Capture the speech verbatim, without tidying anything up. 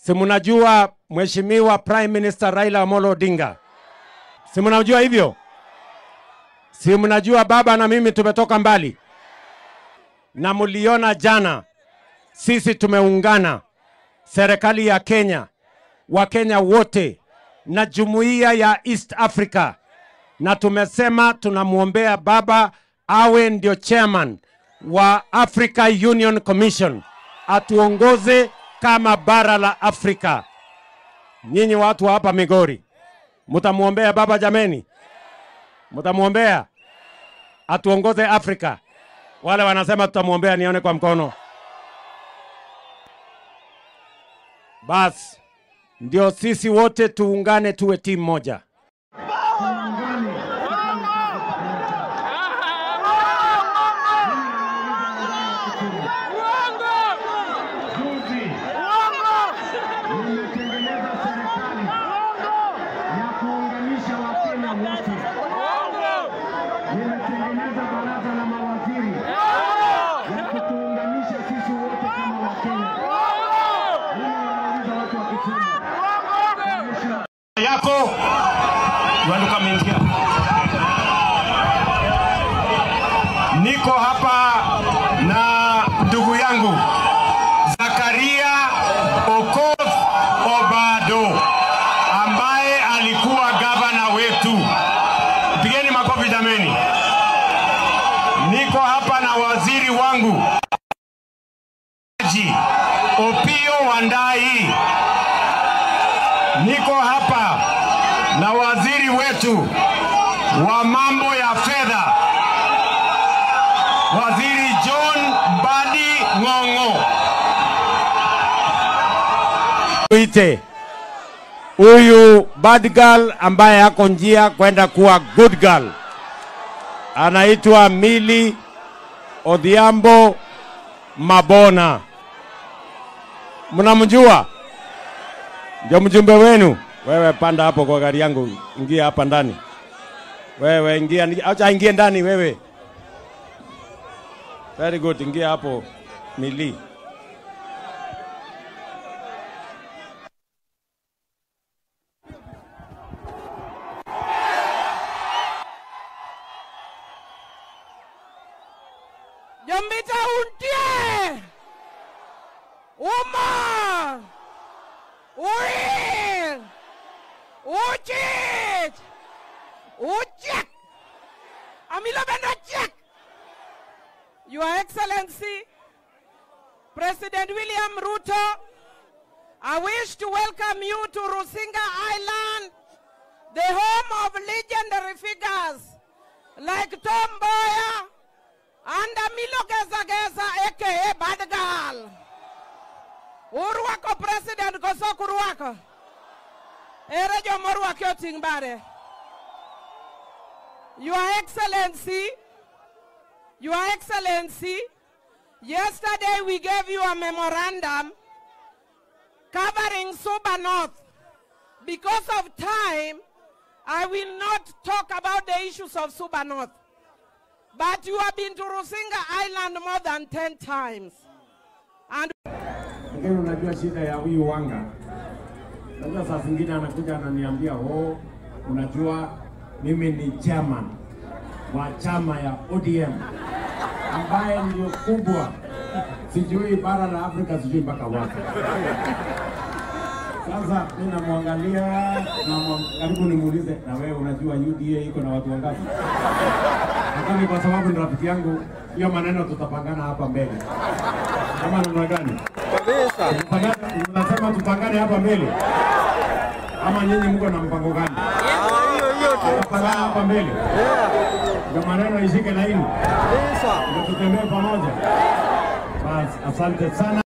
Si mnajua Mheshimiwa Prime Minister Raila Amolo Odinga? Si mnajua hivyo? Si mnajua baba na mimi tumetoka mbali? Na muliona jana sisi tumeungana, serikali ya Kenya, Wakenya wote na jumuiya ya East Africa, na tumesema tunamuombea baba awe ndio chairman wa Africa Union Commission, atuongoze kama bara la Afrika. Nyinyi watu hapa Migori, mtamuombea baba jameni? Mtamuombea atuongoze Afrika? Wale wanasema tutamuombea nione kwa mkono. Bas, ndio sisi wote tuungane tuwe timu moja. Yako waluka mingia. Niko hapa na ndugu yangu Zakaria Okoth Obado ambaye alikuwa gavana wetu. Pigeni makofi jameni. Niko hapa na waziri wangu Opiyo Wandayi. Niko hapa na waziri wetu wa mambo ya fedha, Waziri John Mbadi Ng'ong'o. Tuite huyu bad girl ambaye hako njia kwenda kuwa good girl, anaitwa Milly Odhiambo Mabona. Mnamjua? Ndio mjumbe wenu. Wewe panda hapo kwa gari yangu, ingia hapa ndani. Wewe ingia, acha ingie ndani wewe. Very good, ingia hapo Milly. Jombita untie. Uma. Uil. Uchit. Uchak. Amila benda check. Your Excellency, President William Ruto, I wish to welcome you to Rusinga Island, the home of legendary figures like Tom Mboya and Amilo Geza Geza, aka Bad Girl. Uruako President Kosoku Ruako. Erejo Moruakyo Tingbare. Your Excellency, Your Excellency, yesterday we gave you a memorandum covering Suba North. Because of time, I will not talk about the issues of Suba North. But you have been to Rusinga Island more than ten times. And Ngeni unajua shida ya huyu Wanga. Unajua saa zingine anakuja ananiambia, "Oh, unajua mimi ni chairman wa chama ya O D M ambaye ndio kubwa sijui bara la Afrika, sijui mpaka wapi." Sasa mimi namwangalia na karibu nimuulize, na wewe unajua U D A iko na watu wangapi? Lakini kwa sababu ni rafiki yangu, hiyo maneno tutapangana hapa mbele. Kama namna gani? Kabisa. Tunasema tupangane hapa mbele. Ama nyinyi mko na mpango gani? Hiyo hiyo tutapangana hapa mbele. Ndio maneno ishike laini. Kabisa. Ndio tutembee pamoja. Basi asante sana.